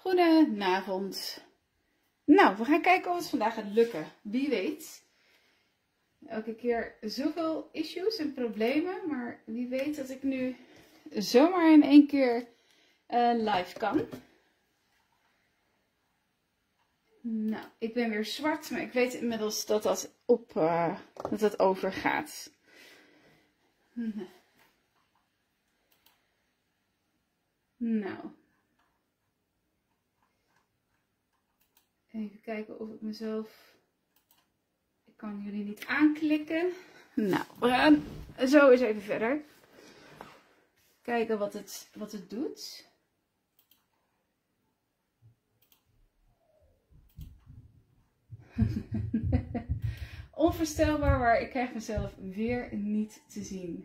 Goedenavond. Nou, we gaan kijken of het vandaag gaat lukken. Wie weet. Elke keer zoveel issues en problemen. Maar wie weet dat ik nu zomaar in één keer live kan. Nou, ik ben weer zwart. Maar ik weet inmiddels dat dat overgaat. Nou. Even kijken of ik mezelf... Ik kan jullie niet aanklikken. Nou, we gaan zo eens even verder. Kijken wat het doet. Onvoorstelbaar, maar ik krijg mezelf weer niet te zien.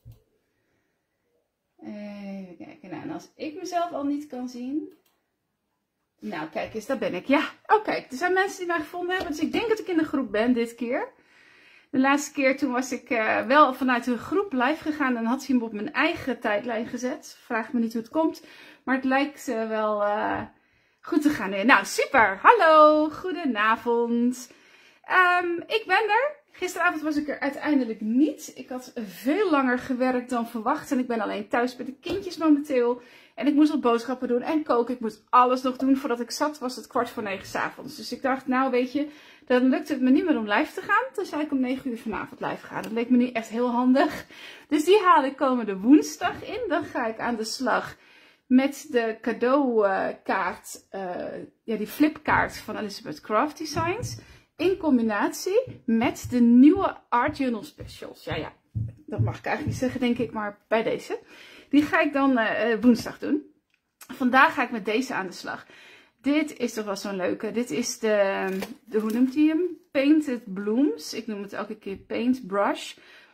Even kijken. Nou, en als ik mezelf al niet kan zien... Nou, kijk eens, daar ben ik. Ja, oh kijk, er zijn mensen die mij gevonden hebben. Dus ik denk dat ik in de groep ben dit keer. De laatste keer toen was ik wel vanuit de groep live gegaan. En had hij hem op mijn eigen tijdlijn gezet. Vraag me niet hoe het komt. Maar het lijkt wel goed te gaan. Nou, super. Hallo, goedenavond. Ik ben er. Gisteravond was ik er uiteindelijk niet. Ik had veel langer gewerkt dan verwacht. En ik ben alleen thuis met de kindjes momenteel. En ik moest wat boodschappen doen en koken. Ik moest alles nog doen. Voordat ik zat was het 9:15 's avonds. Dus ik dacht, nou weet je, dan lukt het me niet meer om live te gaan. Toen zei ik om 9 uur vanavond live gaan. Dat leek me niet echt heel handig. Dus die haal ik komende woensdag in. Dan ga ik aan de slag met de cadeaukaart. Die flipkaart van Elizabeth Craft Designs. In combinatie met de nieuwe Art Journal Specials. Ja, dat mag ik eigenlijk niet zeggen, denk ik, maar bij deze. Die ga ik dan woensdag doen. Vandaag ga ik met deze aan de slag. Dit is toch wel zo'n leuke. Dit is hoe noemt hij hem? Painted Blooms. Ik noem het elke keer Paintbrush.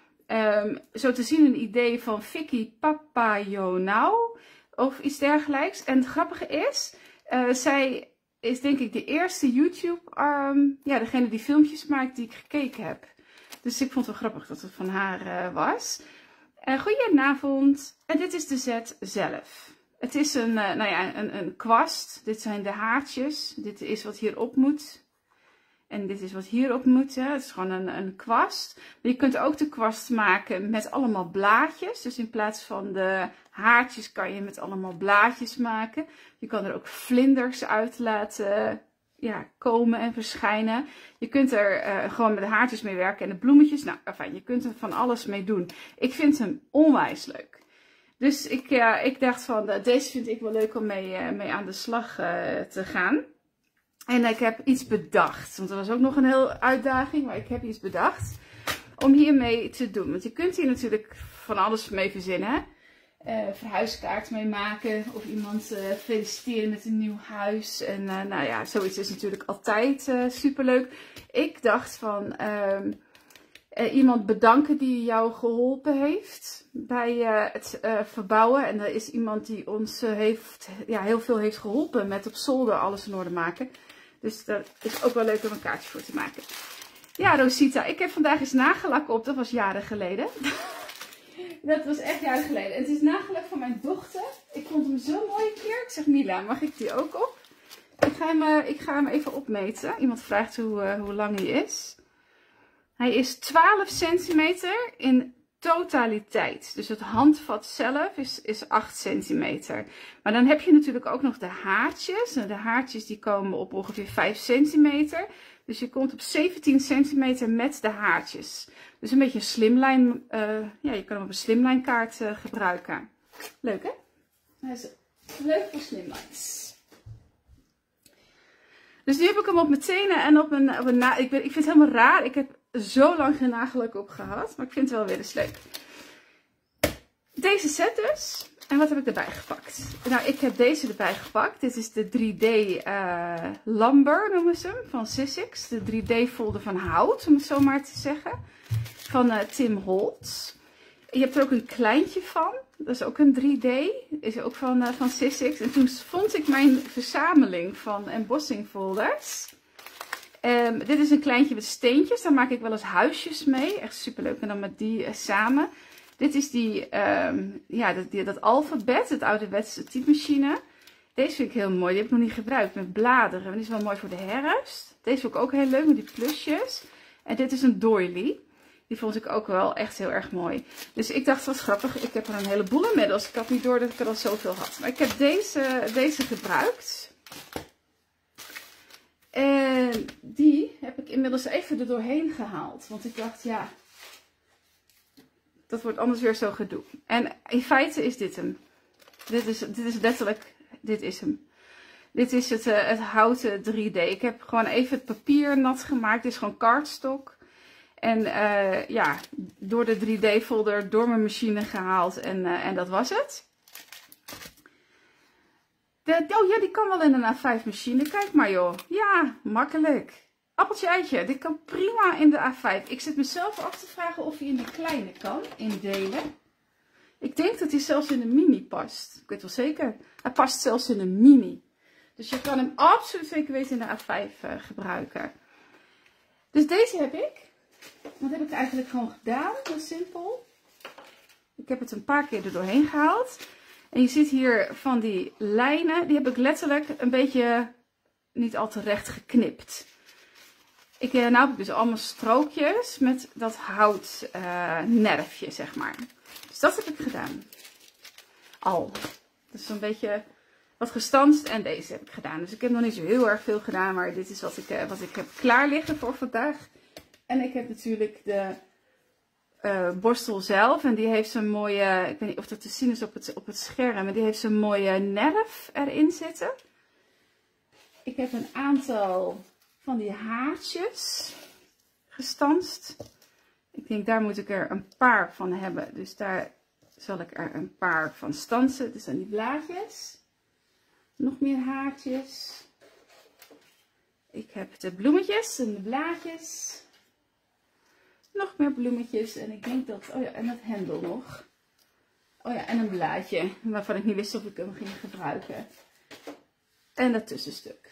Zo te zien een idee van Vicky Papayonau. Of iets dergelijks. En het grappige is, zij is denk ik de eerste YouTube, degene die filmpjes maakt die ik gekeken heb. Dus ik vond het wel grappig dat het van haar was. Goedenavond. En dit is de zet zelf. Het is een kwast. Dit zijn de haartjes. Dit is wat hierop moet. En dit is wat hierop moet. Hè. Het is gewoon een kwast. Maar je kunt ook de kwast maken met allemaal blaadjes. Dus in plaats van de haartjes kan je met allemaal blaadjes maken. Je kan er ook vlinders uit laten komen en verschijnen. Je kunt er gewoon met de haartjes mee werken en de bloemetjes. Nou, fijn, je kunt er van alles mee doen. Ik vind hem onwijs leuk. Dus ik dacht van, deze vind ik wel leuk om mee aan de slag te gaan. En ik heb iets bedacht. Want er was ook nog een hele uitdaging. Maar ik heb iets bedacht om hiermee te doen. Want je kunt hier natuurlijk van alles mee verzinnen. Verhuiskaart mee maken. Of iemand feliciteren met een nieuw huis. En zoiets is natuurlijk altijd superleuk. Ik dacht van iemand bedanken die jou geholpen heeft bij het verbouwen. En er is iemand die ons heel veel heeft geholpen met op zolder alles in orde maken. Dus dat is ook wel leuk om een kaartje voor te maken. Ja, Rosita, ik heb vandaag eens nagellak op. Dat was jaren geleden. Dat was echt jaren geleden. En het is nagellak van mijn dochter. Ik vond hem zo mooi een keer. Ik zeg, Mila, mag ik die ook op? Ik ga hem even opmeten. Iemand vraagt hoe lang hij is. Hij is 12 centimeter in totaliteit. Dus het handvat zelf is 8 centimeter. Maar dan heb je natuurlijk ook nog de haartjes. En de haartjes die komen op ongeveer 5 centimeter. Dus je komt op 17 centimeter met de haartjes. Dus een beetje een slimline. Je kan hem op een slimline kaart gebruiken. Leuk hè? Hij is leuk voor slimlines. Dus nu heb ik hem op mijn tenen en op een ik vind het helemaal raar. Ik heb zo lang geen nagellak op gehad. Maar ik vind het wel weer eens leuk. Deze set dus. En wat heb ik erbij gepakt? Nou, ik heb deze erbij gepakt. Dit is de 3D Lumber noemen ze hem. Van Sizzix. De 3D folder van hout, om het zo maar te zeggen. Van Tim Holtz. Je hebt er ook een kleintje van. Dat is ook een 3D. Is ook van Sizzix. En toen vond ik mijn verzameling van embossing folders. Dit is een kleintje met steentjes. Daar maak ik wel eens huisjes mee. Echt superleuk. En dan met die samen. Dit is dat alfabet. Het ouderwetse typemachine. Deze vind ik heel mooi. Die heb ik nog niet gebruikt met bladeren. Die is wel mooi voor de herfst. Deze vond ik ook heel leuk met die plusjes. En dit is een doily. Die vond ik ook wel echt heel erg mooi. Dus ik dacht, wat grappig. Ik heb er een heleboel inmiddels. Ik had niet door dat ik er al zoveel had. Maar ik heb deze gebruikt. En die heb ik inmiddels even er doorheen gehaald. Want ik dacht, ja, dat wordt anders weer zo gedoe. En in feite is dit hem. Dit is letterlijk, dit is hem. Dit is het houten 3D. Ik heb gewoon even het papier nat gemaakt. Dit is gewoon cardstock. En ja, door de 3D folder, door mijn machine gehaald. En dat was het. Oh ja, die kan wel in een A5 machine. Kijk maar joh. Ja, makkelijk. Appeltje eitje. Dit kan prima in de A5. Ik zit mezelf af te vragen of hij in de kleine kan. In delen. Ik denk dat hij zelfs in een mini past. Ik weet wel zeker. Hij past zelfs in een mini. Dus je kan hem absoluut zeker weten in de A5 gebruiken. Dus deze heb ik. Dat heb ik eigenlijk gewoon gedaan. Heel simpel. Ik heb het een paar keer er doorheen gehaald. En je ziet hier van die lijnen. Die heb ik letterlijk een beetje niet al te recht geknipt. Nou heb ik dus allemaal strookjes met dat houtnerfje, zeg maar. Dus dat heb ik gedaan. Al. Dus een beetje wat gestanst en deze heb ik gedaan. Dus ik heb nog niet zo heel erg veel gedaan, maar dit is wat ik heb klaar liggen voor vandaag. En ik heb natuurlijk de borstel zelf. En die heeft zo'n mooie, ik weet niet of dat te zien is op het scherm, maar die heeft zo'n mooie nerf erin zitten. Ik heb een aantal van die haartjes gestanst. Ik denk daar moet ik er een paar van hebben. Dus daar zal ik er een paar van stansen. Dit zijn die blaadjes. Nog meer haartjes. Ik heb de bloemetjes en de blaadjes. Nog meer bloemetjes. En ik denk dat, oh ja, en dat hendel nog. Oh ja, en een blaadje. Waarvan ik niet wist of ik hem ging gebruiken. En dat tussenstuk.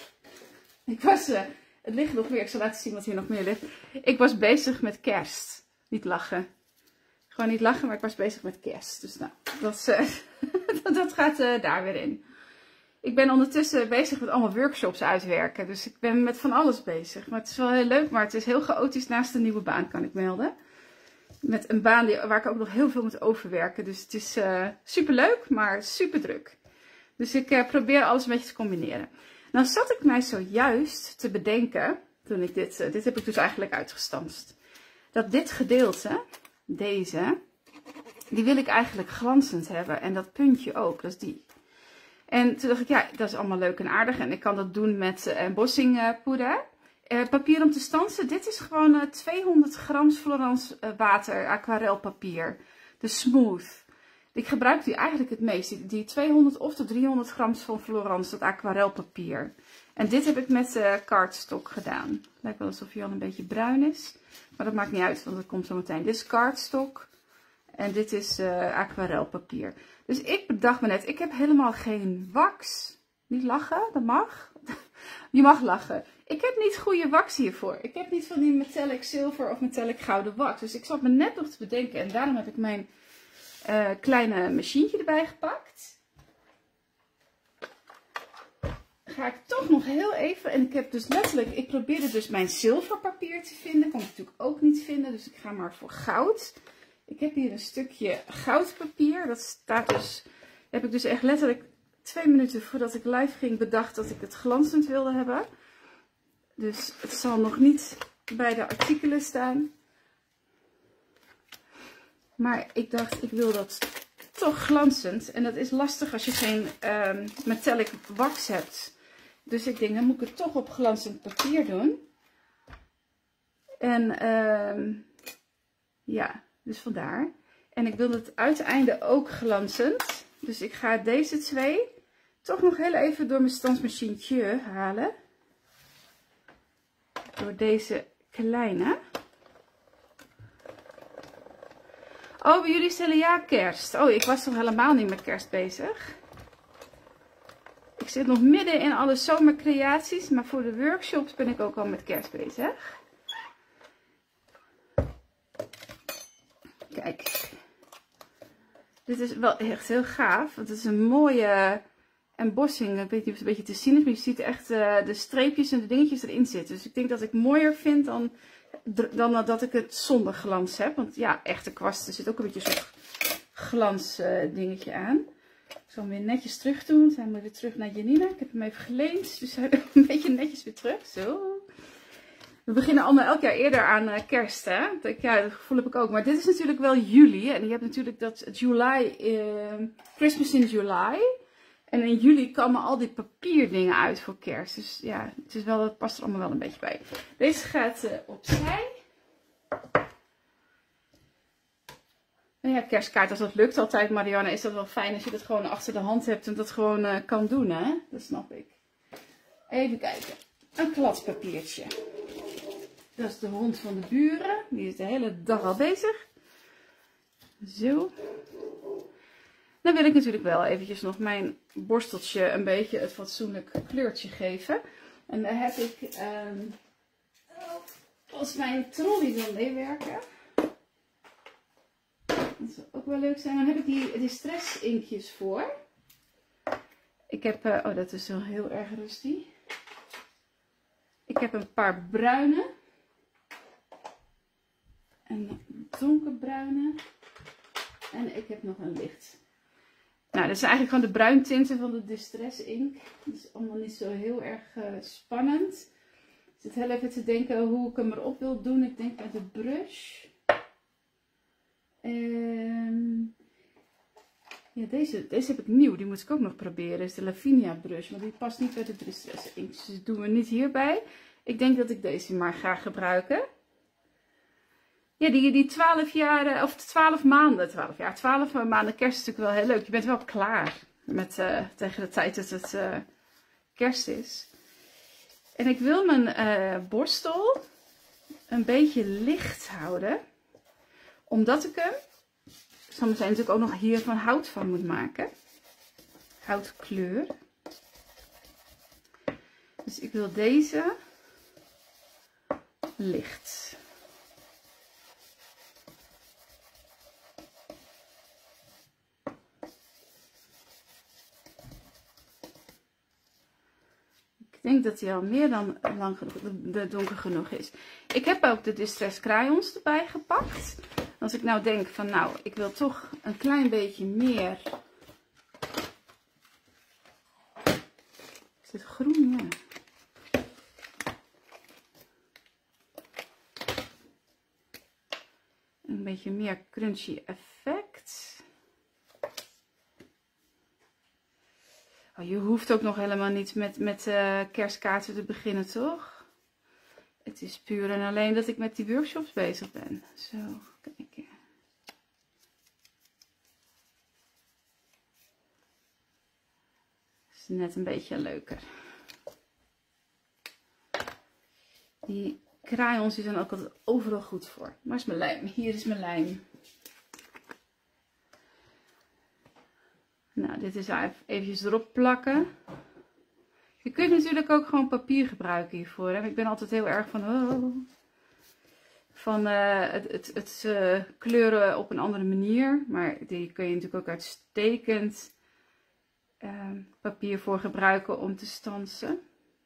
Ik was, het ligt nog meer. Ik zal laten zien wat hier nog meer ligt. Ik was bezig met kerst. Niet lachen. Gewoon niet lachen, maar ik was bezig met kerst. Dus nou, dat gaat daar weer in. Ik ben ondertussen bezig met allemaal workshops uitwerken. Dus ik ben met van alles bezig. Maar het is wel heel leuk, maar het is heel chaotisch naast een nieuwe baan, kan ik melden. Met een baan waar ik ook nog heel veel moet overwerken. Dus het is super leuk, maar super druk. Dus ik probeer alles een beetje te combineren. Nou zat ik mij zojuist te bedenken, toen ik dit heb ik dus eigenlijk uitgestanst. Dat dit gedeelte, deze, die wil ik eigenlijk glanzend hebben. En dat puntje ook, dat is die. En toen dacht ik, ja, dat is allemaal leuk en aardig. En ik kan dat doen met embossingpoeder. Papier om te stansen. Dit is gewoon 200 gram Florence water aquarelpapier. De smooth. Ik gebruik die eigenlijk het meest. Die 200 of de 300 gram van Florence, dat aquarelpapier. En dit heb ik met cardstock gedaan. Lijkt wel alsof hij al een beetje bruin is. Maar dat maakt niet uit, want dat komt zo meteen. Dit is cardstock. En dit is aquarelpapier. Dus ik bedacht me net, ik heb helemaal geen wax. Niet lachen, dat mag. Je mag lachen. Ik heb niet goede wax hiervoor. Ik heb niet van die metallic zilver of metallic gouden wax. Dus ik zat me net nog te bedenken. En daarom heb ik mijn kleine machientje erbij gepakt. Ga ik toch nog heel even. En ik heb dus letterlijk, ik probeerde dus mijn zilverpapier te vinden. Kon ik natuurlijk ook niet vinden. Dus ik ga maar voor goud. Ik heb hier een stukje goudpapier. Dat staat dus, heb ik dus echt letterlijk 2 minuten voordat ik live ging bedacht dat ik het glanzend wilde hebben. Dus het zal nog niet bij de artikelen staan. Maar ik dacht, ik wil dat toch glanzend. En dat is lastig als je geen metallic wax hebt. Dus ik denk, dan moet ik het toch op glanzend papier doen. En ja, dus vandaar. En ik wil het uiteinde ook glanzend. Dus ik ga deze twee toch nog heel even door mijn stansmachientje halen. Door deze kleine. Oh, bij jullie stellen ja kerst. Oh, ik was toch helemaal niet met kerst bezig. Ik zit nog midden in alle zomercreaties. Maar voor de workshops ben ik ook al met kerst bezig. Kijk. Dit is wel echt heel gaaf. Want het is een mooie embossing. Ik weet niet of het een beetje te zien is, maar je ziet echt de streepjes en de dingetjes erin zitten. Dus ik denk dat ik mooier vind dan dat ik het zonder glans heb. Want ja, echte kwast, er zit ook een beetje zo'n glans dingetje aan. Ik zal hem weer netjes terug doen. Dan zijn we weer terug naar Janina. Ik heb hem even geleend, dus hij een beetje netjes weer terug. Zo. We beginnen allemaal elk jaar eerder aan kerst, hè? Ja, dat gevoel heb ik ook. Maar dit is natuurlijk wel juli. En je hebt natuurlijk dat Christmas in July. En in juli komen al die papierdingen uit voor kerst. Dus ja, het past er allemaal wel een beetje bij. Deze gaat opzij. En ja, kerstkaart, als dat lukt altijd, Marianne, is dat wel fijn als je dat gewoon achter de hand hebt en dat gewoon kan doen, hè? Dat snap ik. Even kijken. Een kladpapiertje. Dat is de hond van de buren. Die is de hele dag al bezig. Zo. Dan wil ik natuurlijk wel eventjes nog mijn borsteltje een beetje het fatsoenlijk kleurtje geven. En daar heb ik, als mijn trolley wil meewerken, dat zou ook wel leuk zijn. Dan heb ik die stress inkjes voor. Ik heb, oh dat is wel heel erg rustig. Ik heb een paar bruine. En donkerbruine. En ik heb nog een licht. Nou, dat zijn eigenlijk gewoon de bruintinten van de Distress Ink. Dat is allemaal niet zo heel erg spannend. Ik zit heel even te denken hoe ik hem erop wil doen. Ik denk met de brush. Ja, deze heb ik nieuw. Die moet ik ook nog proberen. Dat is de Lavinia brush. Maar die past niet bij de Distress Ink. Dus dat doen we niet hierbij. Ik denk dat ik deze maar ga gebruiken. Ja, die 12 jaar, of 12 maanden, 12 maanden kerst is natuurlijk wel heel leuk. Je bent wel klaar met, tegen de tijd dat het kerst is. En ik wil mijn borstel een beetje licht houden. Omdat ik hem, zometeen natuurlijk ook nog hier van hout van moet maken. Houtkleur. Dus ik wil deze licht. Ik denk dat hij al meer dan lang genoeg, donker genoeg is. Ik heb ook de Distress Crayons erbij gepakt. Als ik nou denk van nou, ik wil toch een klein beetje meer. Is dit groen? Ja. Een beetje meer crunchy effect. Oh, je hoeft ook nog helemaal niet met kerstkaarten te beginnen, toch? Het is puur en alleen dat ik met die workshops bezig ben. Zo, kijken. Is net een beetje leuker. Die crayons die zijn ook altijd overal goed voor. Waar is mijn lijm? Hier is mijn lijm. Nou, dit is eventjes erop plakken. Je kunt natuurlijk ook gewoon papier gebruiken hiervoor. Hè? Ik ben altijd heel erg van het kleuren op een andere manier. Maar die kun je natuurlijk ook uitstekend papier voor gebruiken om te stansen.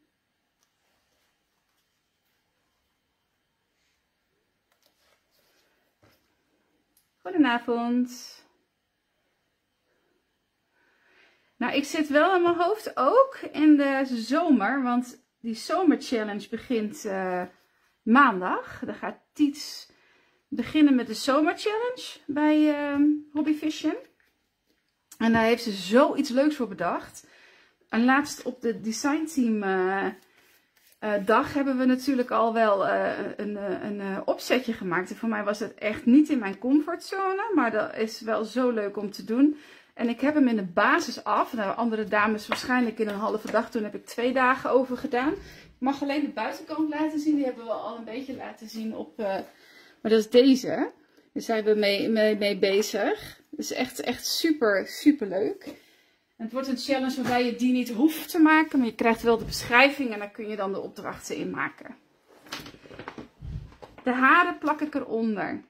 Goedenavond. Nou, ik zit wel in mijn hoofd ook in de zomer, want die zomerchallenge begint maandag. Dan gaat Tiets beginnen met de zomerchallenge bij Hobby Vision. En daar heeft ze zoiets leuks voor bedacht. En laatst op de Design Team dag hebben we natuurlijk al wel een opzetje gemaakt. En voor mij was het echt niet in mijn comfortzone, maar dat is wel zo leuk om te doen. En ik heb hem in de basis af. Nou, andere dames waarschijnlijk in een halve dag. Toen heb ik 2 dagen over gedaan. Ik mag alleen de buitenkant laten zien. Die hebben we al een beetje laten zien op... maar dat is deze. Daar zijn we mee bezig. Dat is echt super, super leuk. En het wordt een challenge waarbij je die niet hoeft te maken. Maar je krijgt wel de beschrijving. En daar kun je dan de opdrachten in maken. De haren plak ik eronder.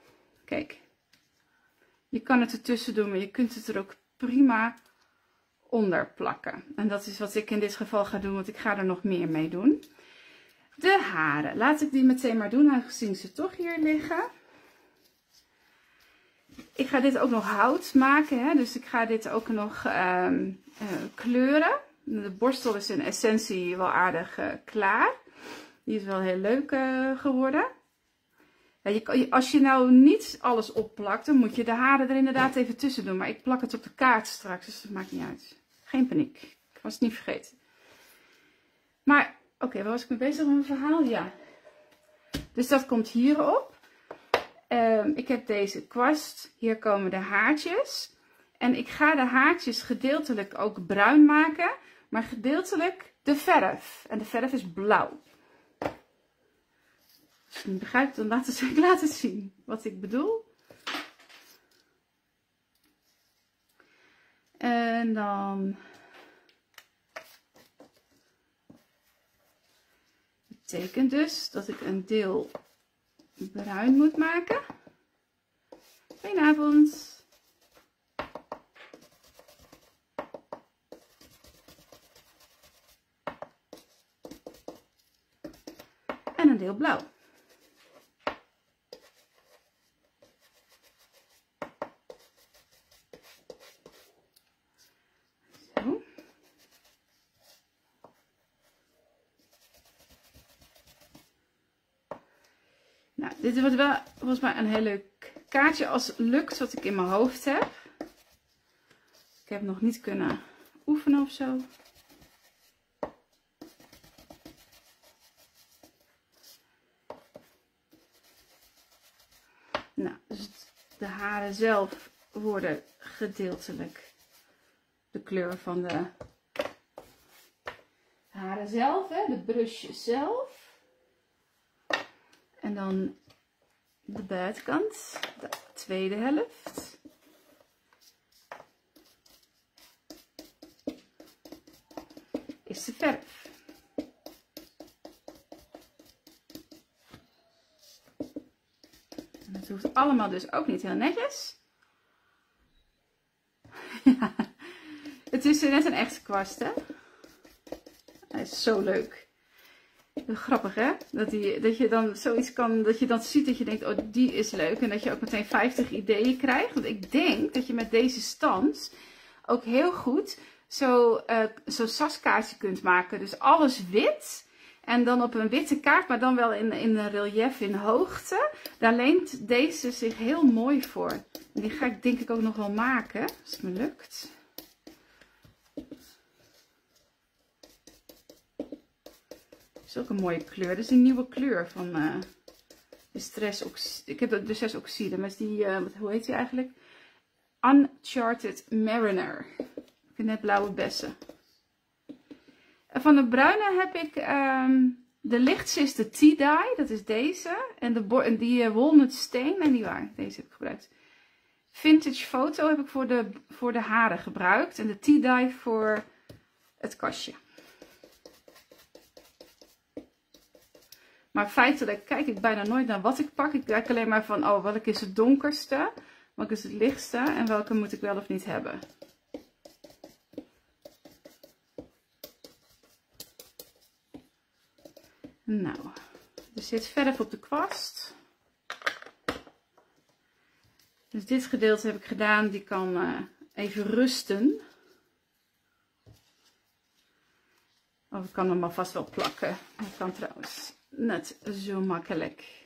Kijk. Je kan het ertussen doen, maar je kunt het er ook prima onder plakken. En dat is wat ik in dit geval ga doen, want ik ga er nog meer mee doen. De haren. Laat ik die meteen maar doen, aangezien ze toch hier liggen. Ik ga dit ook nog hout maken, hè? Dus ik ga dit ook nog kleuren. De borstel is in essentie wel aardig klaar. Die is wel heel leuk geworden. Ja, als je nou niet alles opplakt, dan moet je de haren er inderdaad even tussen doen. Maar ik plak het op de kaart straks, dus dat maakt niet uit. Geen paniek. Ik was het niet vergeten. Maar, oké, waar was ik mee bezig met mijn verhaal? Ja. Dus dat komt hierop. Ik heb deze kwast. Hier komen de haartjes. En ik ga de haartjes gedeeltelijk ook bruin maken. Maar gedeeltelijk de verf. En de verf is blauw. Als je niet begrijpt, dan laat het zien wat ik bedoel. En dan betekent dus dat ik een deel bruin moet maken. Goedenavond. En een deel blauw. Zo. Nou, dit wordt wel volgens mij een heel leuk kaartje als het lukt wat ik in mijn hoofd heb. Ik heb nog niet kunnen oefenen of zo. Nou, dus de haren zelf worden gedeeltelijk de kleur van de haren zelf, hè, de brusjes zelf. En dan de buitenkant, de tweede helft. Is de verf. En dat hoeft allemaal dus ook niet heel netjes. Ja, het is net een echte kwast, hè? Hij is zo leuk. Grappig, hè? Dat je dan zoiets kan, dat je dan ziet dat je denkt, oh, die is leuk. En dat je ook meteen 50 ideeën krijgt. Want ik denk dat je met deze stand ook heel goed zo'n saskaartje kunt maken. Dus alles wit. En dan op een witte kaart, maar dan wel in een relief in hoogte. Daar leent deze zich heel mooi voor. En die ga ik denk ik ook nog wel maken, als het me lukt. Het is ook een mooie kleur. Dit is een nieuwe kleur van de stressoxide. Ik heb de stressoxide, maar is die, hoe heet die eigenlijk? Uncharted Mariner. Ik vind net blauwe bessen. Van de bruine heb ik de lichtste is de Tea Dye, dat is deze. En die Walnut Stain, en die waar, deze heb ik gebruikt. Vintage Photo heb ik voor de haren gebruikt. En de Tea Dye voor het kastje. Maar feitelijk kijk ik bijna nooit naar wat ik pak. Ik kijk alleen maar van, oh, welke is het donkerste? Welke is het lichtste? En welke moet ik wel of niet hebben? Nou, er zit verf op de kwast. Dus dit gedeelte heb ik gedaan. Die kan even rusten. Of ik kan hem alvast wel plakken. Dat kan trouwens net zo makkelijk.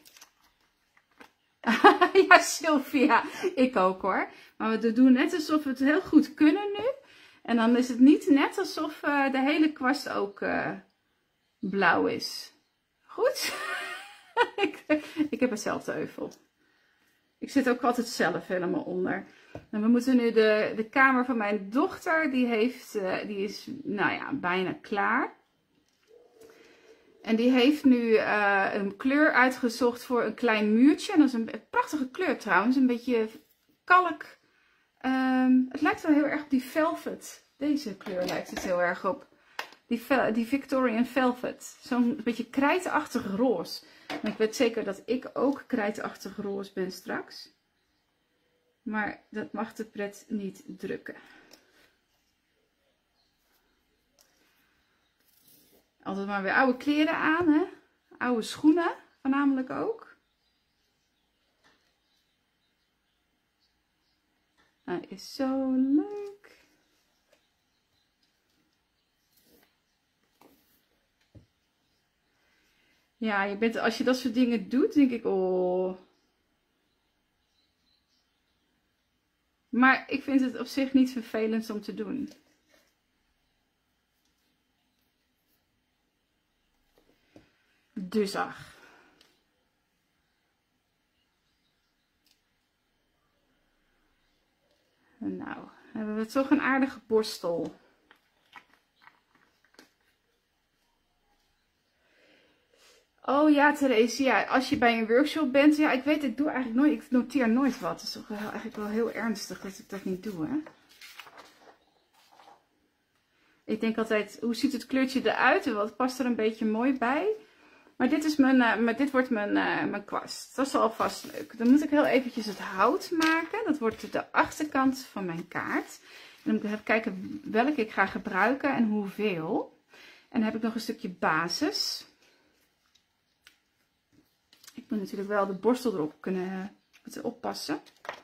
Ja, Sylvia. Ik ook hoor. Maar we doen net alsof we het heel goed kunnen nu. En dan is het niet net alsof de hele kwast ook blauw is. Goed? Ik heb hetzelfde euvel. Ik zit ook altijd zelf helemaal onder. En we moeten nu de kamer van mijn dochter, die is nou ja, bijna klaar. En die heeft nu een kleur uitgezocht voor een klein muurtje. En dat is een prachtige kleur trouwens. Een beetje kalk. Het lijkt wel heel erg op die velvet. Deze kleur lijkt het heel erg op. Die Victorian Velvet. Zo'n beetje krijtachtig roze. En ik weet zeker dat ik ook krijtachtig roze ben straks. Maar dat mag de pret niet drukken. Altijd maar weer oude kleren aan, hè? Oude schoenen, voornamelijk ook. Hij is zo leuk. Ja, als je dat soort dingen doet, denk ik, oh. Maar ik vind het op zich niet vervelend om te doen. Dus ach. Nou, hebben we toch een aardige borstel. Oh ja, Therese, ja, als je bij een workshop bent, ja, ik weet, ik doe eigenlijk nooit, ik noteer nooit wat. Het is toch eigenlijk wel heel ernstig dat ik dat niet doe, hè. Ik denk altijd, hoe ziet het kleurtje eruit? Wat past er een beetje mooi bij? Maar dit is dit wordt mijn kwast. Dat is alvast leuk. Dan moet ik heel eventjes het hout maken. Dat wordt de achterkant van mijn kaart. En dan moet ik even kijken welke ik ga gebruiken en hoeveel. En dan heb ik nog een stukje basis. Ik moet natuurlijk wel de borstel erop kunnen oppassen.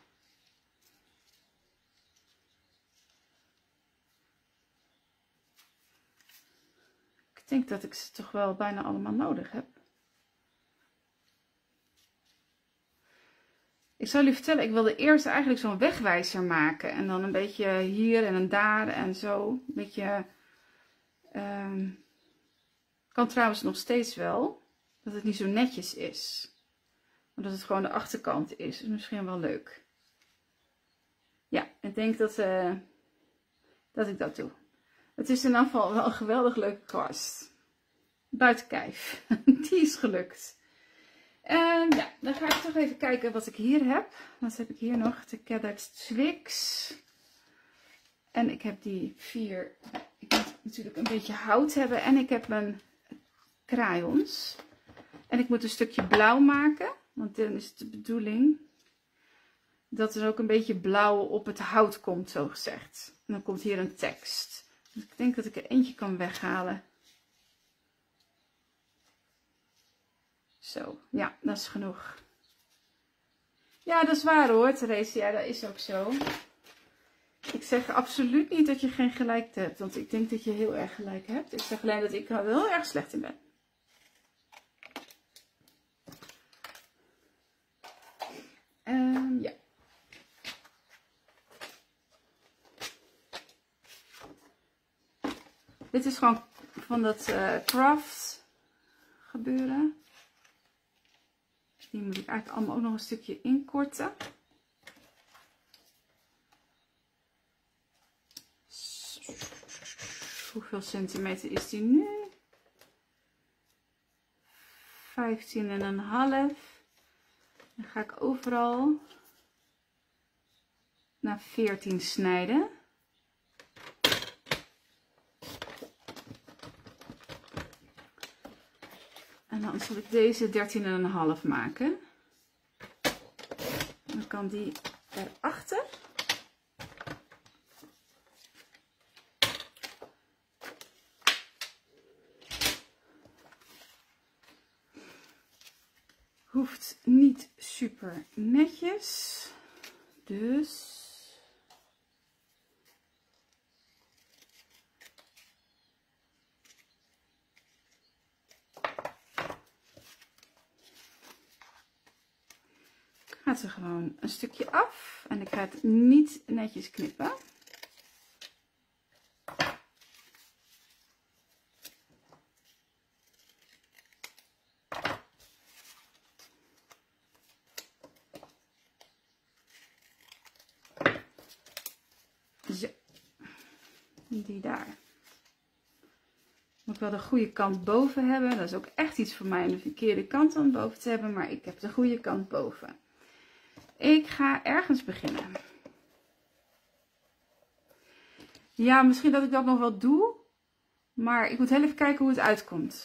Ik denk dat ik ze toch wel bijna allemaal nodig heb. Ik zal jullie vertellen, ik wilde eerst eigenlijk zo'n wegwijzer maken. En dan een beetje hier en daar en zo. Een beetje... kan trouwens nog steeds wel. Dat het niet zo netjes is. Maar dat het gewoon de achterkant is. Dat is misschien wel leuk. Ja, ik denk dat ik dat doe. Het is in ieder geval wel een geweldig leuke kwast. Buiten kijf. Die is gelukt. En ja, dan ga ik toch even kijken wat ik hier heb. Wat heb ik hier nog? De Cadets Twix. En ik heb die 4. Ik moet natuurlijk een beetje hout hebben. En ik heb mijn crayons. En ik moet een stukje blauw maken. Want dan is het de bedoeling dat er ook een beetje blauw op het hout komt, zo gezegd. En dan komt hier een tekst. Dus ik denk dat ik er eentje kan weghalen. Zo, ja, dat is genoeg. Ja, dat is waar hoor, Therese. Ja, dat is ook zo. Ik zeg absoluut niet dat je geen gelijk hebt. Want ik denk dat je heel erg gelijk hebt. Ik zeg alleen dat ik er wel heel erg slecht in ben. Ja. Dit is gewoon van dat craft gebeuren. Die moet ik eigenlijk allemaal ook nog een stukje inkorten. Hoeveel centimeter is die nu? 15,5. Dan ga ik overal naar 14 snijden. En dan zal ik deze 13,5 maken. Dan kan die erachter. Hoeft niet super netjes. Dus... gaat er gewoon een stukje af en ik ga het niet netjes knippen. Zo, die daar. Moet ik wel de goede kant boven hebben. Dat is ook echt iets voor mij om de verkeerde kant aan boven te hebben, maar ik heb de goede kant boven. Ik ga ergens beginnen. Ja, misschien dat ik dat nog wel doe. Maar ik moet heel even kijken hoe het uitkomt.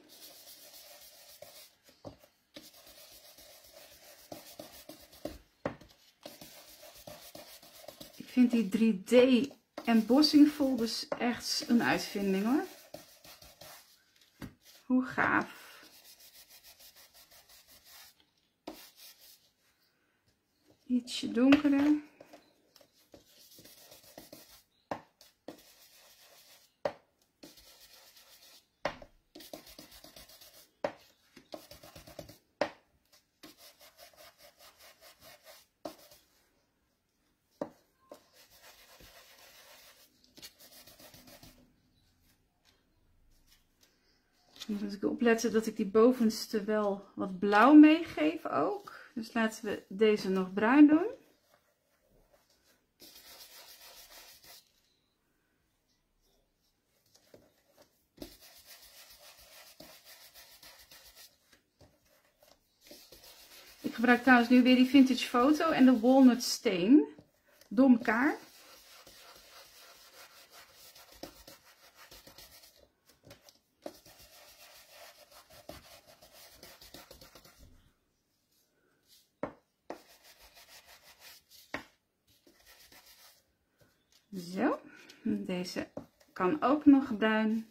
Ik vind die 3D embossing folders echt een uitvinding hoor. Hoe gaaf. Ietsje donkerder. Dan moet ik opletten dat ik die bovenste wel wat blauw meegeef ook. Dus laten we deze nog bruin doen. Ik gebruik trouwens nu weer die vintage foto en de walnut steen door elkaar. Zo, deze kan ook nog bruin.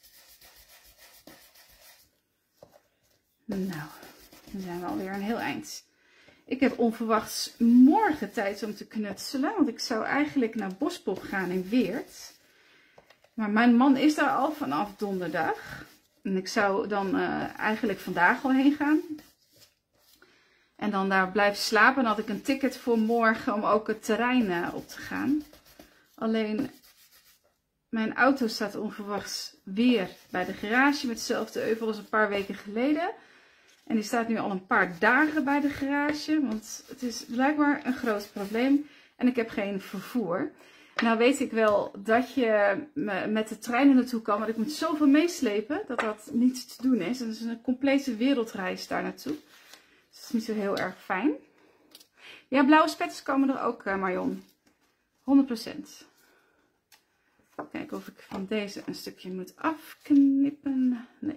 Nou, dan zijn we alweer een heel eind. Ik heb onverwachts morgen tijd om te knutselen, want ik zou eigenlijk naar Bospop gaan in Weert. Maar mijn man is daar al vanaf donderdag. En ik zou dan eigenlijk vandaag al heen gaan. En dan daar blijven slapen. Dan had ik een ticket voor morgen om ook het terrein op te gaan. Alleen, mijn auto staat onverwachts weer bij de garage met hetzelfde euvel als een paar weken geleden. En die staat nu al een paar dagen bij de garage, want het is blijkbaar een groot probleem. En ik heb geen vervoer. Nou weet ik wel dat je met de trein er naartoe kan, maar ik moet zoveel meeslepen dat dat niet te doen is. En het is een complete wereldreis daar naartoe. Dus dat is niet zo heel erg fijn. Ja, blauwe spetters komen er ook, Marion. 100%. Kijken of ik van deze een stukje moet afknippen. Nee.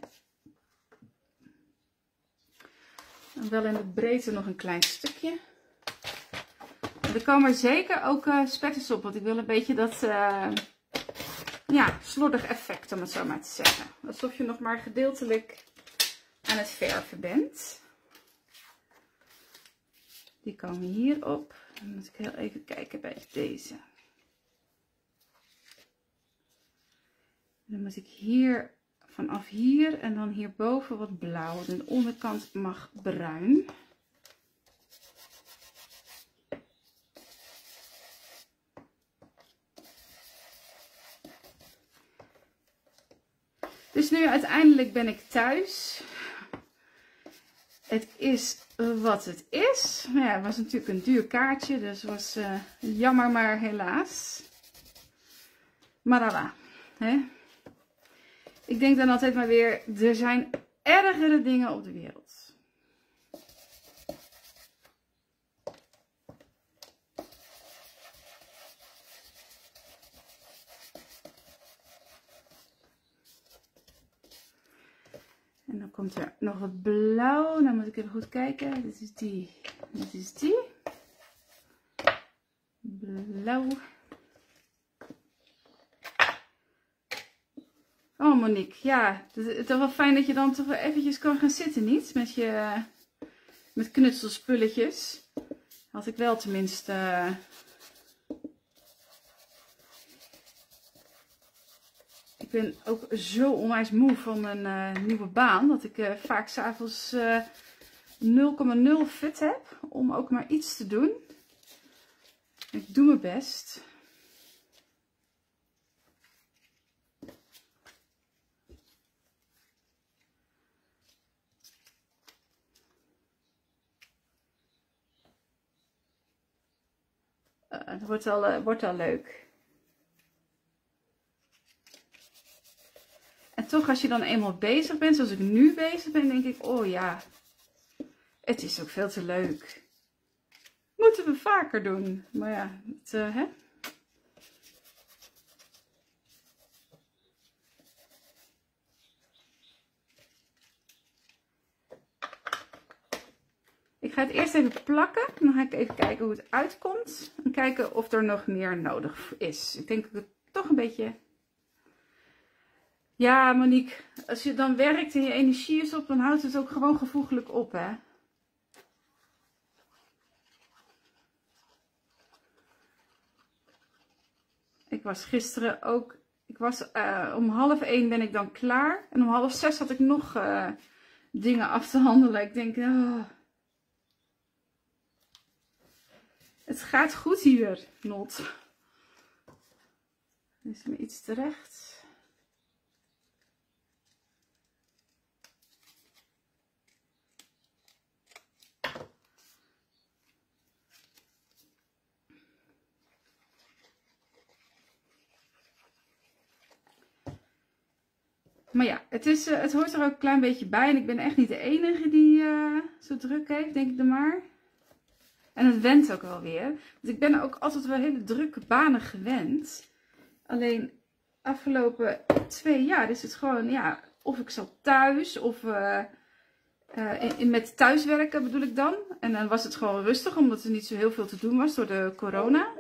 En wel in de breedte nog een klein stukje. En er komen zeker ook spetters op, want ik wil een beetje dat ja, slordig effect, om het zo maar te zeggen. Alsof je nog maar gedeeltelijk aan het verven bent. Die komen hierop. Dan moet ik heel even kijken bij deze. Dan moet ik hier, vanaf hier en dan hierboven wat blauw. De onderkant mag bruin. Dus nu uiteindelijk ben ik thuis. Het is wat het is. Nou ja, het was natuurlijk een duur kaartje, dus het was jammer, maar helaas. Maar voilà, hè? Ik denk dan altijd maar weer, er zijn ergere dingen op de wereld. En dan komt er nog wat blauw. Dan moet ik even goed kijken. Dit is die. Dit is die. Blauw. Oh Monique, ja. Het is toch wel fijn dat je dan toch wel eventjes kan gaan zitten, niet? Met knutselspulletjes. Had ik wel tenminste... Ik ben ook zo onwijs moe van een nieuwe baan. Dat ik vaak 's avonds 0,0 fit heb. Om ook maar iets te doen. Ik doe mijn best. Het wordt al leuk. En toch, als je dan eenmaal bezig bent, zoals ik nu bezig ben, denk ik, oh ja, het is ook veel te leuk. Moeten we vaker doen. Maar ja, hè? Ik ga het eerst even plakken. Dan ga ik even kijken hoe het uitkomt. En kijken of er nog meer nodig is. Ik denk dat het toch een beetje... Ja, Monique, als je dan werkt en je energie is op, dan houdt het ook gewoon gevoeglijk op, hè. Ik was gisteren ook, om 12:30 ben ik dan klaar. En om 5:30 had ik nog dingen af te handelen. Ik denk, oh, het gaat goed hier, Not. Dit is me iets terecht. Maar ja, het hoort er ook een klein beetje bij. En ik ben echt niet de enige die zo druk heeft, denk ik dan maar. En het went ook wel weer. Want ik ben ook altijd wel hele drukke banen gewend. Alleen afgelopen 2 jaar is het gewoon, ja, of ik zat thuis of met thuiswerken bedoel ik dan. En dan was het gewoon rustig, omdat er niet zo heel veel te doen was door de corona.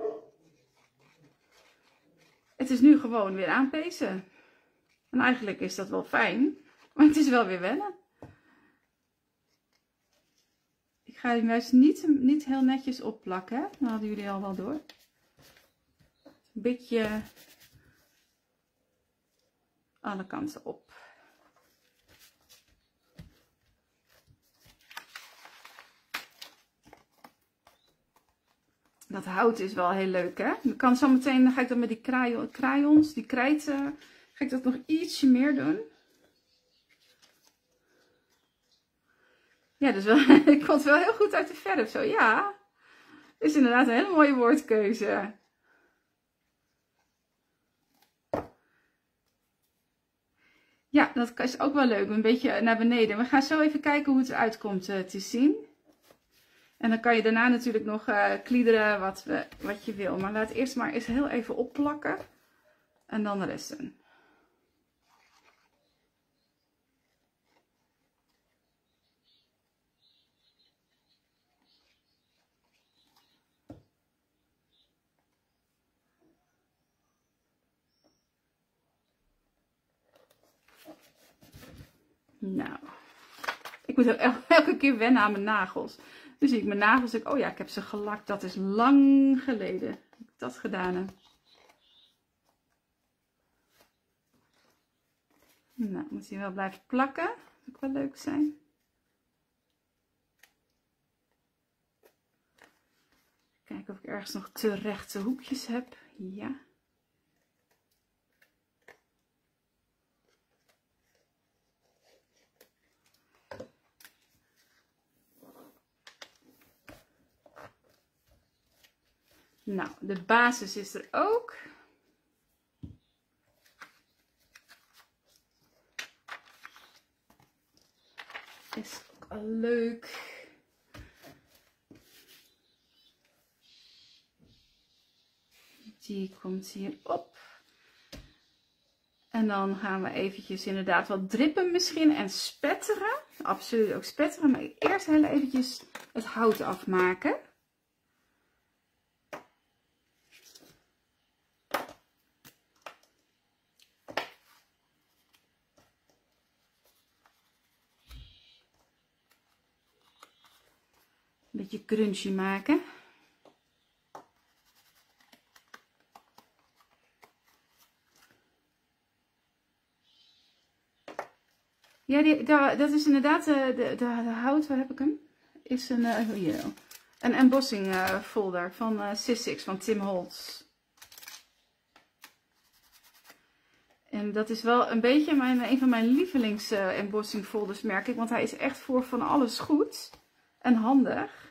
Het is nu gewoon weer aanpezen. En eigenlijk is dat wel fijn, maar het is wel weer wennen. Ik ga die muis niet heel netjes opplakken, hè? Dat hadden jullie al wel door. Een beetje alle kanten op. Dat hout is wel heel leuk, hè? Dan kan zo meteen, dan ga ik dan met die crayons, die krijt, ga ik dat nog ietsje meer doen. Ja, dus wel, ik vond het wel heel goed uit de verf zo. Ja, is inderdaad een hele mooie woordkeuze. Ja, dat is ook wel leuk. Een beetje naar beneden. We gaan zo even kijken hoe het eruit komt te zien. En dan kan je daarna natuurlijk nog kliederen wat je wil. Maar laat eerst maar eens heel even opplakken. En dan de rest doen. Nou, ik moet elke keer wennen aan mijn nagels. Dus zie ik mijn nagels, denk ik, oh ja, ik heb ze gelakt. Dat is lang geleden dat ik dat gedaan heb. Nou, moet hij wel blijven plakken. Dat zou ook wel leuk zijn. Kijken of ik ergens nog te rechte hoekjes heb. Ja. Nou, de basis is er ook. Is ook al leuk. Die komt hier op. En dan gaan we eventjes inderdaad wat drippen misschien en spetteren. Absoluut ook spetteren, maar eerst heel eventjes het hout afmaken. Een beetje crunchy maken. Ja, dat is inderdaad de hout, waar heb ik hem? Is een embossing folder van Sizzix van Tim Holtz. En dat is wel een beetje een van mijn lievelings embossing folders, merk ik. Want hij is echt voor van alles goed en handig.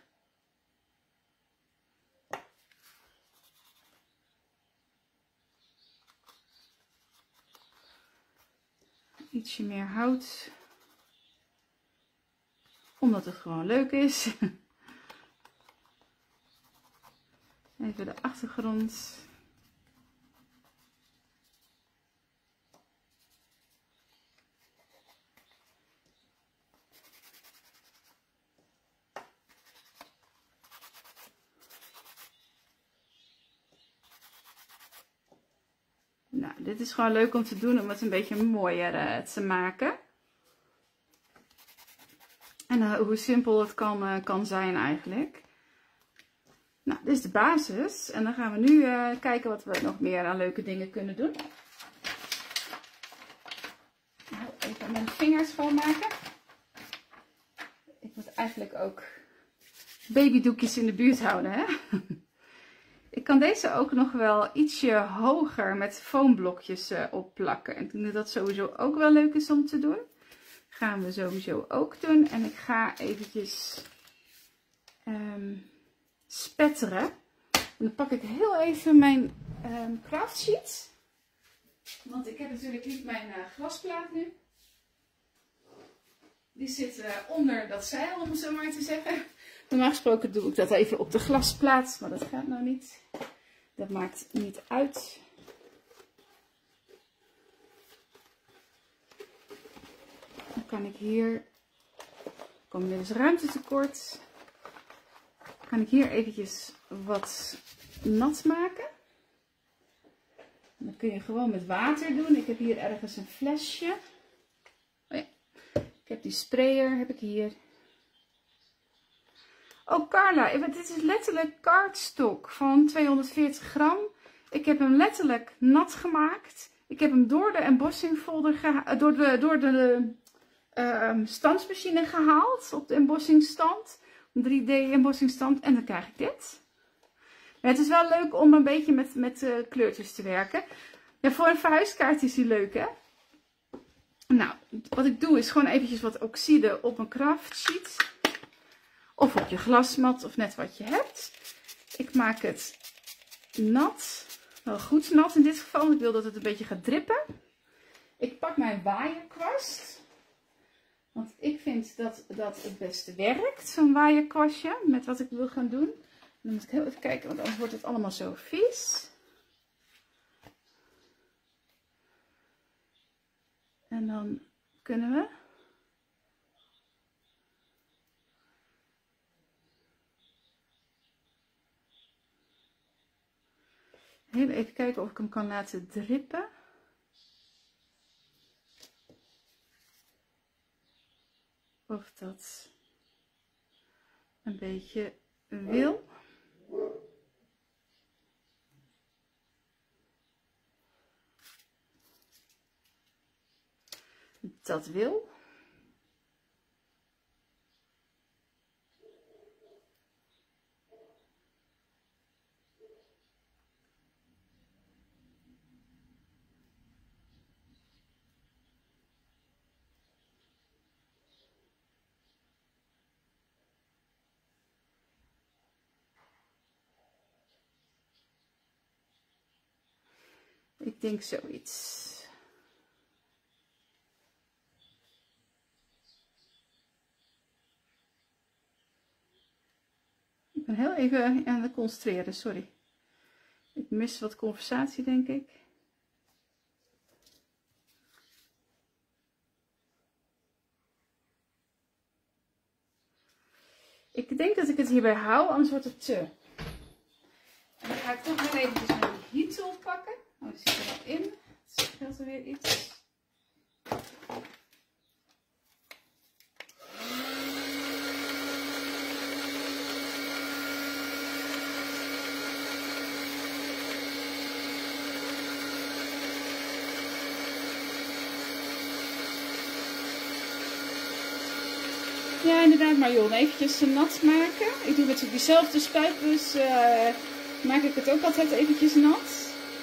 Ietsje meer hout. Omdat het gewoon leuk is. Even de achtergrond. Nou, dit is gewoon leuk om te doen om het een beetje mooier te maken. En hoe simpel het kan zijn eigenlijk. Nou, dit is de basis. En dan gaan we nu kijken wat we nog meer aan leuke dingen kunnen doen. Nou, even mijn vingers schoonmaken. Ik moet eigenlijk ook babydoekjes in de buurt houden, hè? Ik kan deze ook nog wel ietsje hoger met foamblokjes opplakken. En ik denk dat dat sowieso ook wel leuk is om te doen. Gaan we sowieso ook doen. En ik ga eventjes spetteren. En dan pak ik heel even mijn craft sheet. Want ik heb natuurlijk niet mijn glasplaat nu. Die zit onder dat zeil, om het zo maar te zeggen. Normaal gesproken doe ik dat even op de glasplaat, maar dat gaat nou niet. Dat maakt niet uit. Dan kan ik hier, kom er dus ruimte tekort. Kan ik hier eventjes wat nat maken. En dan kun je gewoon met water doen. Ik heb hier ergens een flesje. Oh ja. Ik heb die sprayer, heb ik hier. Oh Carla, dit is letterlijk cardstock van 240 gram. Ik heb hem letterlijk nat gemaakt. Ik heb hem door de embossing folder door de stansmachine gehaald. Op de embossingstand. 3D embossingstand. En dan krijg ik dit. Ja, het is wel leuk om een beetje met kleurtjes te werken. Ja, voor een verhuiskaart is die leuk, hè? Nou, wat ik doe is gewoon eventjes wat oxide op een craft sheet. Of op je glasmat, of net wat je hebt. Ik maak het nat. Wel goed nat in dit geval, want ik wil dat het een beetje gaat drippen. Ik pak mijn waaierkwast. Want ik vind dat dat het beste werkt, zo'n waaierkwastje, met wat ik wil gaan doen. Dan moet ik heel even kijken, want anders wordt het allemaal zo vies. En dan kunnen we... heel even kijken of ik hem kan laten drippen. Of dat een beetje wil. Dat wil. Ik denk zoiets. Ik ben heel even aan het concentreren, sorry. Ik mis wat conversatie, denk ik. Ik denk dat ik het hierbij hou, anders wordt het te. En dan ga ik toch nog eventjes mijn heat tool pakken. Oh, die zit er al in. Het scheelt er weer iets. Ja, inderdaad, Marion. Eventjes nat maken. Ik doe het op diezelfde spuitbus. Maak ik het ook altijd eventjes nat.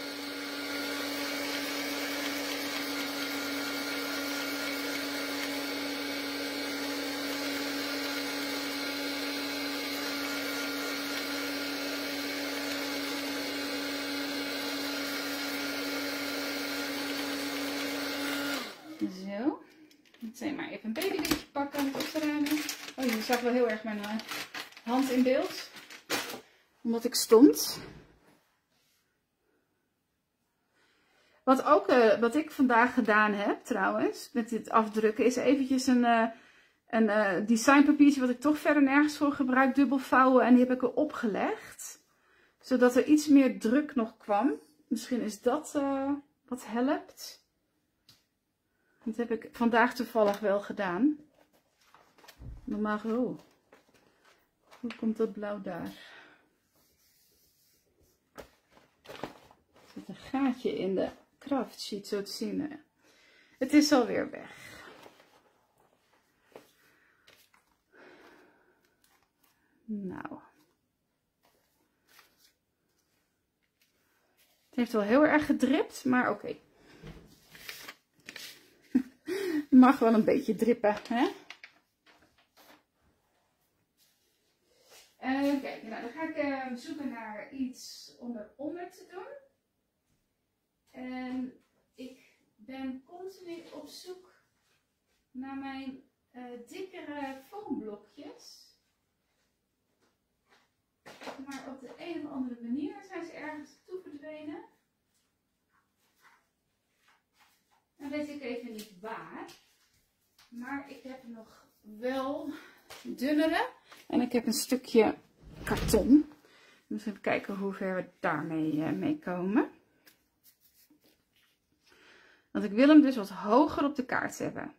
Zo. Meteen maar even een babydoekje pakken om het op te ruimen. Oh, je zag wel heel erg mijn hand in beeld. Omdat ik stond. Wat ik vandaag gedaan heb trouwens, met dit afdrukken, is eventjes een designpapiertje wat ik toch verder nergens voor gebruik, dubbel vouwen. En die heb ik erop gelegd. Zodat er iets meer druk nog kwam. Misschien is dat wat helpt. Dat heb ik vandaag toevallig wel gedaan. Normaal, oh, hoe komt dat blauw daar? Er zit een gaatje in de craft sheet, zo te zien. Het is alweer weg. Nou. Het heeft wel heel erg gedript, maar oké. Het mag wel een beetje drippen, hè? Kijk, nou, dan ga ik zoeken naar iets om eronder te doen. En ik ben continu op zoek naar mijn dikkere foamblokjes. Maar op de een of andere manier zijn ze ergens toe verdwenen. Dan weet ik even niet waar. Maar ik heb nog wel dunnere. En ik heb een stukje karton. Dus even kijken hoe ver we daarmee mee komen. Want ik wil hem dus wat hoger op de kaart hebben.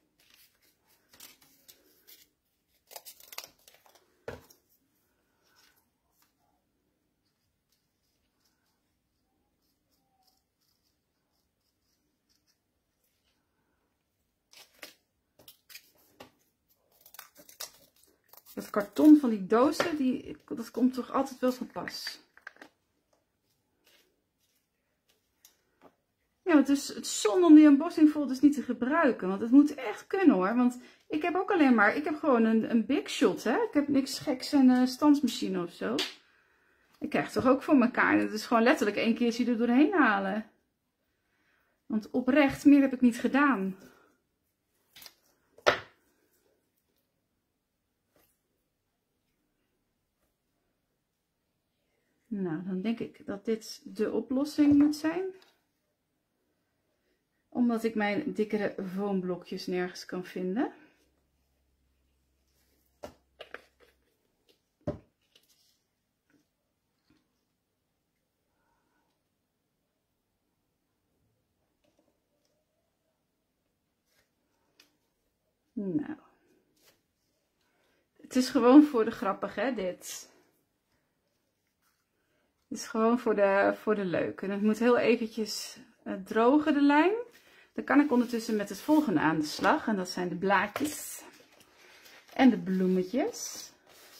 Dat karton van die dozen, dat komt toch altijd wel van pas. Ja, het is het zonde om die embossing folders niet te gebruiken. Want het moet echt kunnen hoor. Want ik heb ook alleen maar, ik heb gewoon een big shot hè. Ik heb niks geks en een standsmachine of zo. Ik krijg het toch ook voor elkaar. Het is gewoon letterlijk 1 keertje er doorheen halen. Want oprecht, meer heb ik niet gedaan. Nou, dan denk ik dat dit de oplossing moet zijn. Omdat ik mijn dikkere foamblokjes nergens kan vinden. Nou. Het is gewoon voor de grappig hè, dit. Het is gewoon voor de leuk. En het moet heel eventjes drogen, de lijn. Dan kan ik ondertussen met het volgende aan de slag. En dat zijn de blaadjes. En de bloemetjes.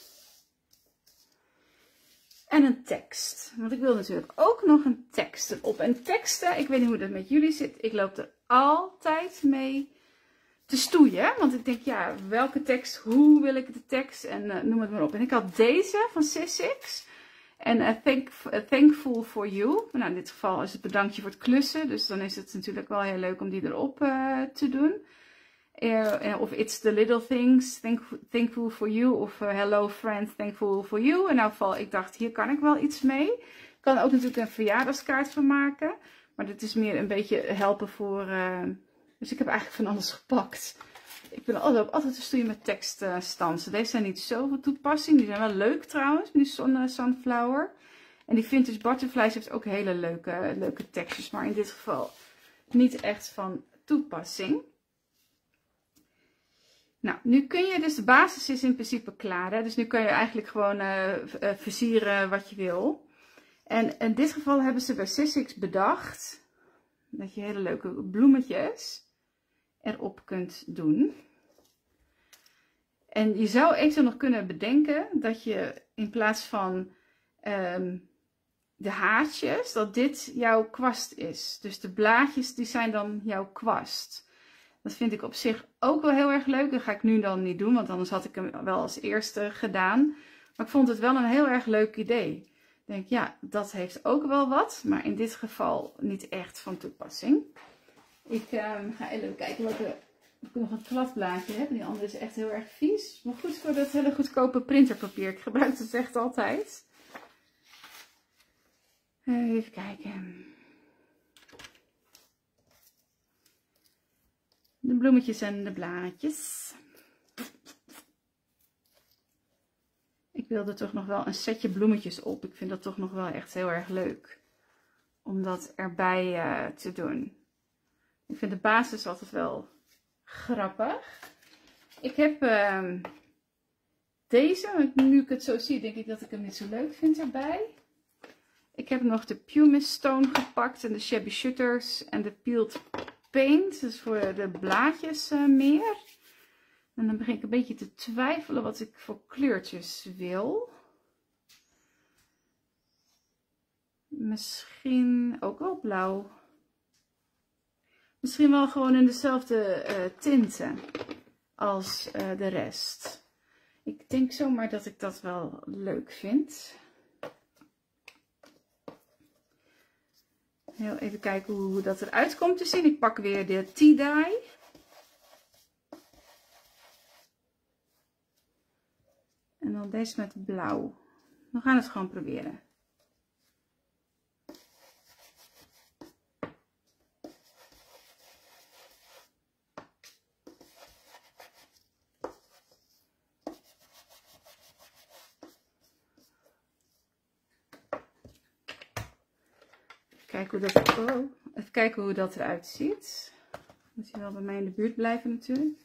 En een tekst. Want ik wil natuurlijk ook nog een tekst erop. En teksten, ik weet niet hoe dat met jullie zit. Ik loop er altijd mee te stoeien. Want ik denk, ja, welke tekst, hoe wil ik de tekst? En noem het maar op. En ik had deze van Sissix. En Thankful for You. Nou, in dit geval is het bedankje voor het klussen. Dus dan is het natuurlijk wel heel leuk om die erop te doen. Of It's the Little Things, Thankful for You. Of Hello Friend, Thankful for You. In elk geval, ik dacht, hier kan ik wel iets mee. Ik kan ook natuurlijk een verjaardagskaart van maken. Maar dit is meer een beetje helpen voor... Dus ik heb eigenlijk van alles gepakt. Ik ben altijd te stoeien met tekststansen. Deze zijn niet zoveel toepassing. Die zijn wel leuk trouwens. Die Sunflower. En die Vintage Butterflies heeft ook hele leuke tekstjes. Maar in dit geval niet echt van toepassing. Nou, nu kun je dus, de basis is in principe klaar. Hè? Dus nu kun je eigenlijk gewoon versieren wat je wil. En in dit geval hebben ze bij Sissix bedacht dat je hele leuke bloemetjes erop kunt doen. En je zou eventueel nog kunnen bedenken dat je in plaats van de haartjes, dat dit jouw kwast is. Dus de blaadjes, die zijn dan jouw kwast. Dat vind ik op zich ook wel heel erg leuk. Dat ga ik nu dan niet doen, want anders had ik hem wel als eerste gedaan. Maar ik vond het wel een heel erg leuk idee. Ik denk, ja, dat heeft ook wel wat, maar in dit geval niet echt van toepassing. Ik ga even kijken welke... Ik nog een kladblaadje heb. Die andere is echt heel erg vies. Maar goed voor dat hele goedkope printerpapier. Ik gebruik het echt altijd. Even kijken. De bloemetjes en de blaadjes. Ik wilde toch nog wel een setje bloemetjes op. Ik vind dat toch nog wel echt heel erg leuk. om dat erbij te doen. Ik vind de basis altijd wel grappig. Ik heb deze, nu ik het zo zie, denk ik dat ik hem niet zo leuk vind erbij. Ik heb nog de Pumice Stone gepakt en de Shabby Shutters en de Peeled Paint. Dus voor de blaadjes meer. En dan begin ik een beetje te twijfelen wat ik voor kleurtjes wil. Misschien ook wel blauw. Misschien wel gewoon in dezelfde tinten als de rest. Ik denk zomaar dat ik dat wel leuk vind. Heel even kijken hoe dat eruit komt te zien. Ik pak weer de Tea-dye. En dan deze met blauw. We gaan het gewoon proberen. Even kijken hoe dat eruit ziet. Moet hij wel bij mij in de buurt blijven natuurlijk.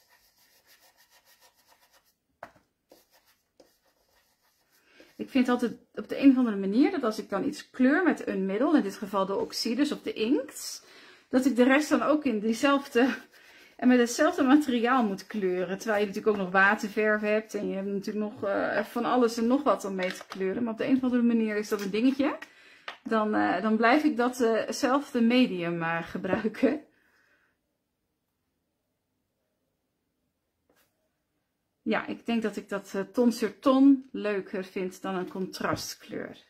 Ik vind altijd op de een of andere manier dat als ik dan iets kleur met een middel, in dit geval de oxides of de inks, dat ik de rest dan ook in diezelfde en met hetzelfde materiaal moet kleuren. Terwijl je natuurlijk ook nog waterverf hebt en je hebt natuurlijk nog van alles en nog wat om mee te kleuren. Maar op de een of andere manier is dat een dingetje. Dan blijf ik datzelfde medium gebruiken. Ja, ik denk dat ik dat ton sur ton leuker vind dan een contrastkleur.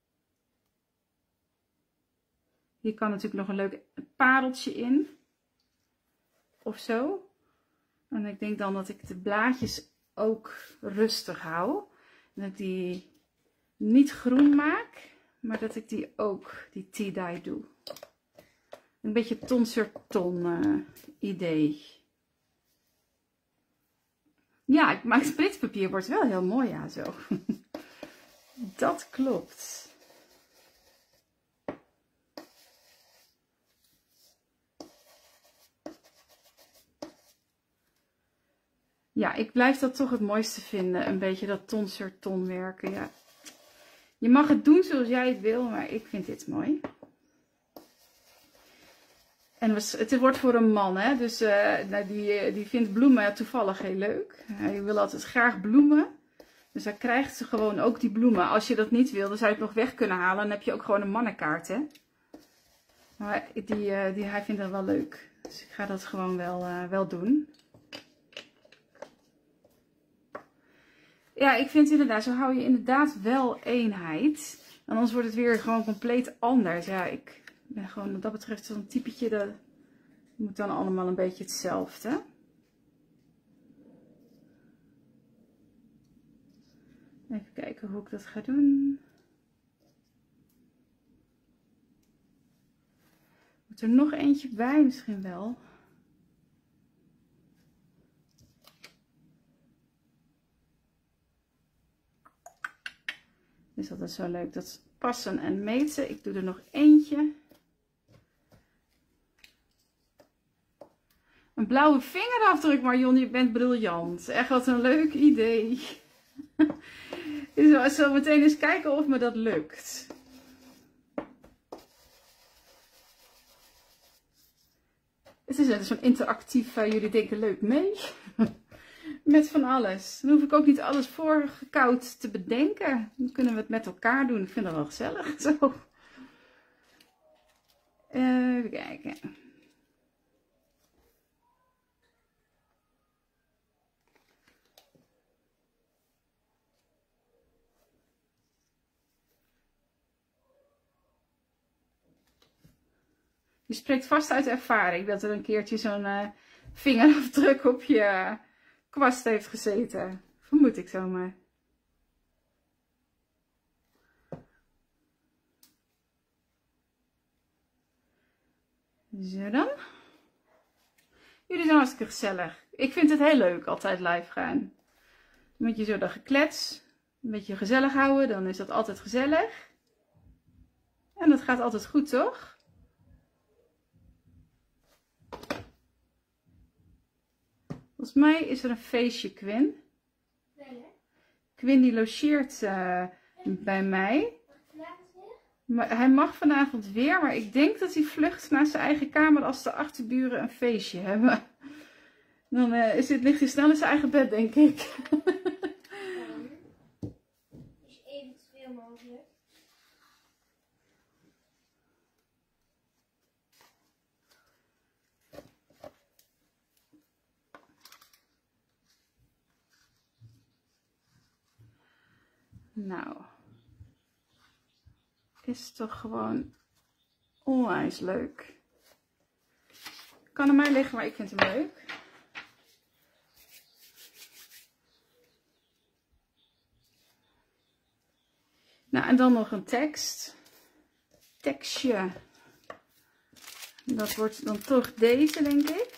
Hier kan natuurlijk nog een leuk pareltje in. Of zo. En ik denk dan dat ik de blaadjes ook rustig hou. En dat ik die niet groen maak. Maar dat ik die ook, die tea-dye doe. Een beetje ton sur ton idee. Ja, maar het splitspapier wordt wel heel mooi, ja, zo. Dat klopt. Ja, ik blijf dat toch het mooiste vinden. Een beetje dat ton sur ton werken, ja. Je mag het doen zoals jij het wil, maar ik vind dit mooi. En het wordt voor een man, hè? Dus die vindt bloemen toevallig heel leuk. Hij wil altijd graag bloemen. Dus hij krijgt ze gewoon ook die bloemen. Als je dat niet wil, dan zou je het nog weg kunnen halen. Dan heb je ook gewoon een mannenkaart, hè? Maar hij vindt dat wel leuk. Dus ik ga dat gewoon wel doen. Ja, ik vind inderdaad, zo hou je inderdaad wel eenheid. En anders wordt het weer gewoon compleet anders. Ja, ik ben gewoon wat dat betreft zo'n typetje, dat moet dan allemaal een beetje hetzelfde. Even kijken hoe ik dat ga doen. Moet er nog eentje bij misschien wel. Is altijd zo leuk, dat passen en meten. Ik doe er nog eentje. Een blauwe vingerafdruk, Marion, je bent briljant. Echt wat een leuk idee. Ik zal meteen eens kijken of me dat lukt. Het is zo'n interactief, jullie denken leuk mee. Met van alles. Dan hoef ik ook niet alles voorgekoud te bedenken. Dan kunnen we het met elkaar doen. Ik vind dat wel gezellig. Zo. Even kijken. Je spreekt vast uit ervaring dat er een keertje zo'n vingerafdruk op je kwast heeft gezeten. Vermoed ik zomaar. Zo dan. Jullie zijn hartstikke gezellig. Ik vind het heel leuk altijd live gaan. Een beetje zo dat geklets. Een beetje gezellig houden. Dan is dat altijd gezellig. En dat gaat altijd goed, toch? Volgens mij is er een feestje, Quinn. Quinn die logeert bij mij. Maar hij mag vanavond weer, maar ik denk dat hij vlucht naar zijn eigen kamer als de achterburen een feestje hebben. Dan ligt hij snel in zijn eigen bed, denk ik. Dus eventueel mogelijk. Nou, is toch gewoon onwijs leuk. Kan aan mij liggen, maar ik vind hem leuk. Nou, en dan nog een tekstje. Dat wordt dan toch deze, denk ik.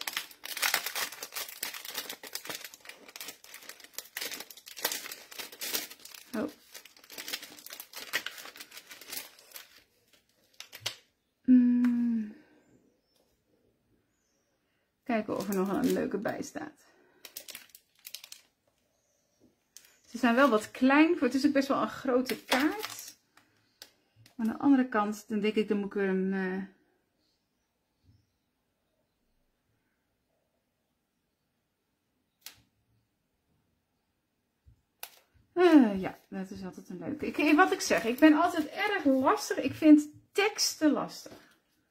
Oh. Kijken of er nog een leuke bij staat. Ze zijn wel wat klein. Het is ook best wel een grote kaart. Maar aan de andere kant, dan denk ik, dan moet ik weer een... ja, dat is altijd een leuke. Wat ik zeg, ik ben altijd erg lastig. Ik vind teksten lastig.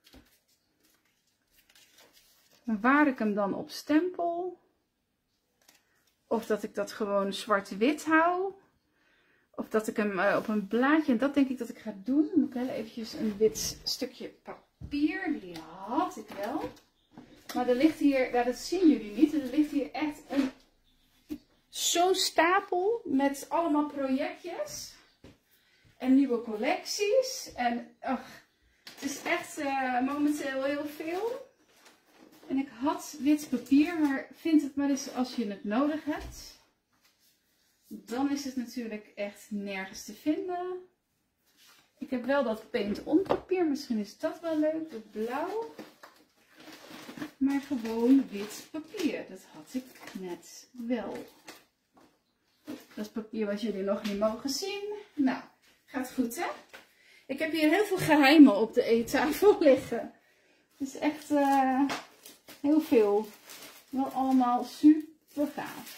Maar waar ik hem dan op stempel. Of dat ik dat gewoon zwart-wit hou. Of dat ik hem op een blaadje. En dat denk ik dat ik ga doen. Dan moet ik heel eventjes een wit stukje papier. Die had ik wel. Maar er ligt hier, ja, dat zien jullie niet. Er ligt hier echt zo'n stapel met allemaal projectjes. En nieuwe collecties. En het is echt momenteel heel veel. En ik had wit papier, maar vind het maar eens als je het nodig hebt. Dan is het natuurlijk echt nergens te vinden. Ik heb wel dat paint-on papier, misschien is dat wel leuk, het blauw. Maar gewoon wit papier, dat had ik net wel. Dat is papier wat jullie nog niet mogen zien. Nou, gaat goed hè? Ik heb hier heel veel geheimen op de eettafel liggen. Het is echt heel veel. Wel allemaal super gaaf.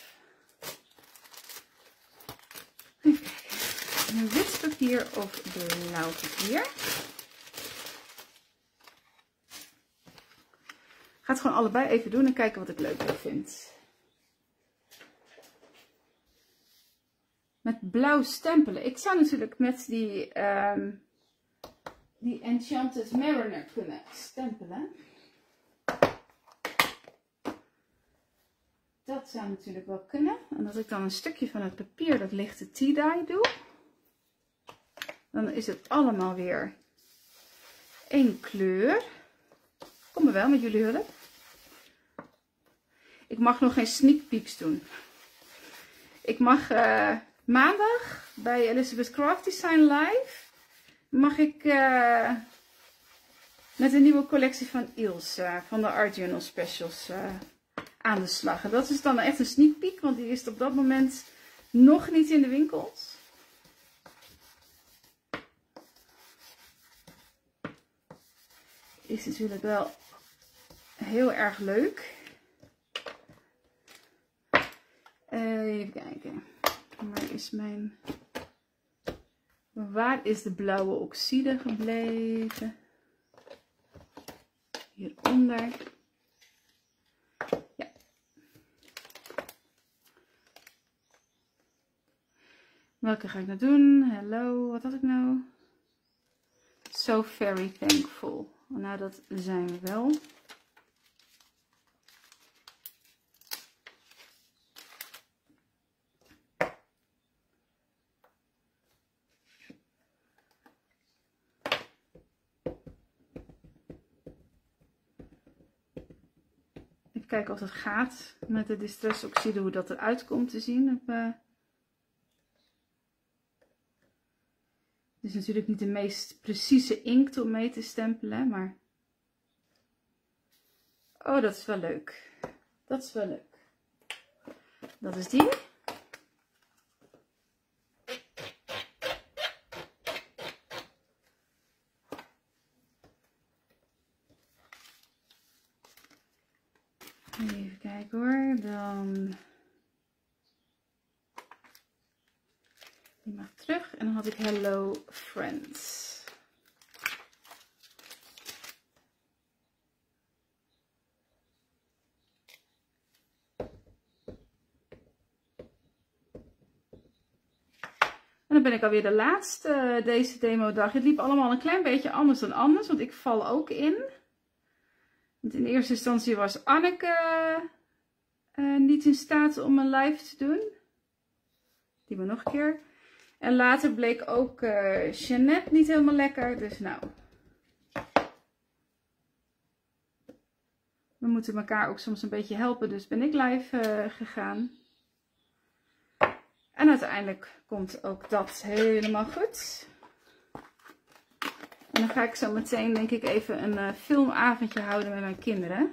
Even kijken. Een wit papier of blauw papier. Ik ga het gewoon allebei even doen en kijken wat ik leuker vind. Met blauw stempelen. Ik zou natuurlijk met die Enchanted Mariner kunnen stempelen. Dat zou natuurlijk wel kunnen. En dat ik dan een stukje van het papier, dat lichte tie-dye doe. Dan is het allemaal weer één kleur. Kom maar wel met jullie hulp. Ik mag nog geen sneak peeks doen. Ik mag maandag bij Elizabeth Craft Design Live. Mag ik met een nieuwe collectie van Ilse van de Art Journal Specials aan de slag. En dat is dan echt een sneak peek, want die is op dat moment nog niet in de winkels. Is natuurlijk wel heel erg leuk. Even kijken. Waar is de blauwe oxide gebleven? Hieronder. Ja. Welke ga ik nou doen? Hello, wat had ik nou? So very thankful. Nou, dat zijn we wel. Even kijken of het gaat met de Distress Oxide, hoe dat eruit komt te zien. Het is natuurlijk niet de meest precieze inkt om mee te stempelen, maar... Oh, dat is wel leuk. Dat is wel leuk. Dat is die. Even kijken hoor. Dan... Die mag terug. En dan had ik Hello Friends. En dan ben ik alweer de laatste deze demodag. Het liep allemaal een klein beetje anders dan anders. Want ik val ook in. Want in eerste instantie was Anneke niet in staat om een live te doen. Die maar nog een keer. En later bleek ook Jeannette niet helemaal lekker. Dus nou. We moeten elkaar ook soms een beetje helpen. Dus ben ik live gegaan. En uiteindelijk komt ook dat helemaal goed. En dan ga ik zo meteen denk ik even een filmavondje houden met mijn kinderen.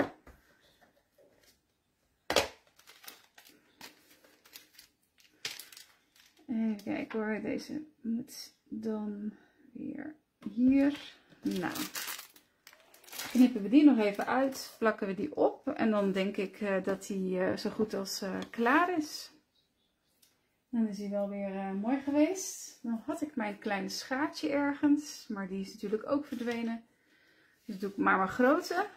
Even kijken hoor, deze moet dan weer hier. Nou, knippen we die nog even uit, plakken we die op en dan denk ik dat die zo goed als klaar is. Dan is hij wel weer mooi geweest. Dan had ik mijn kleine schaartje ergens, maar die is natuurlijk ook verdwenen. Dus doe ik maar mijn grote.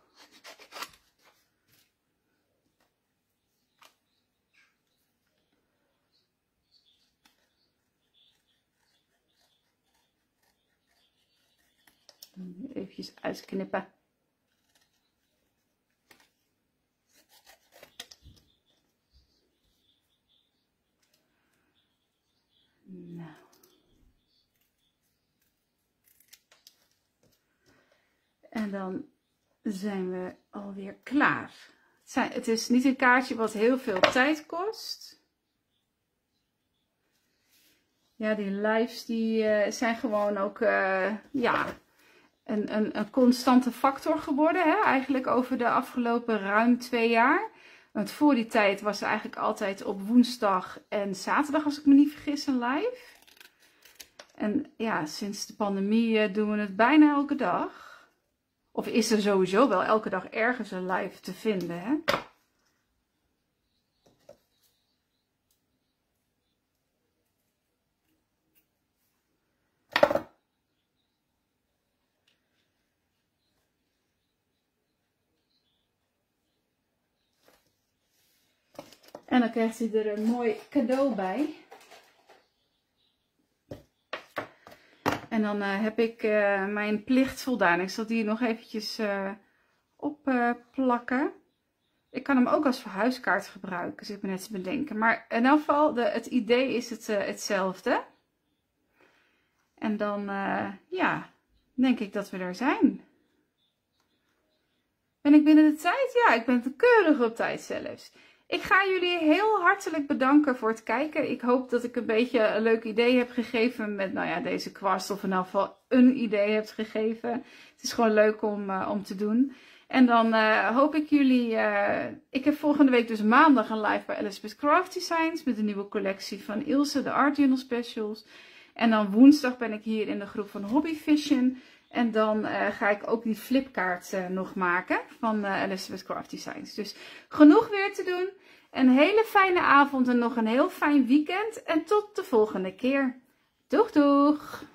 Even uitknippen. Nou. En dan zijn we alweer klaar. Het is niet een kaartje wat heel veel tijd kost. Ja, die lives die zijn gewoon ook ja, een constante factor geworden. Hè? Eigenlijk over de afgelopen ruim 2 jaar. Want voor die tijd was er eigenlijk altijd op woensdag en zaterdag, als ik me niet vergis, een live. En ja, sinds de pandemie doen we het bijna elke dag. Of is er sowieso wel elke dag ergens een live te vinden, hè? En dan krijgt hij er een mooi cadeau bij. En dan heb ik mijn plicht voldaan. Ik zal die nog eventjes opplakken. Ik kan hem ook als verhuiskaart gebruiken, zit me net te bedenken. Maar in elk geval, het idee is hetzelfde. En dan, ja, denk ik dat we er zijn. Ben ik binnen de tijd? Ja, ik ben keurig op tijd zelfs. Ik ga jullie heel hartelijk bedanken voor het kijken. Ik hoop dat ik een beetje een leuk idee heb gegeven met nou ja, deze kwast. Of in elk geval een idee hebt gegeven. Het is gewoon leuk om te doen. En dan hoop ik jullie... ik heb volgende week dus maandag een live bij Elizabeth Craft Designs. Met een nieuwe collectie van Ilse, de Art Journal Specials. En dan woensdag ben ik hier in de groep van Hobby Vision. En dan ga ik ook die flipkaart nog maken van Elizabeth Craft Designs. Dus genoeg weer te doen. Een hele fijne avond en nog een heel fijn weekend. En tot de volgende keer. Doeg doeg!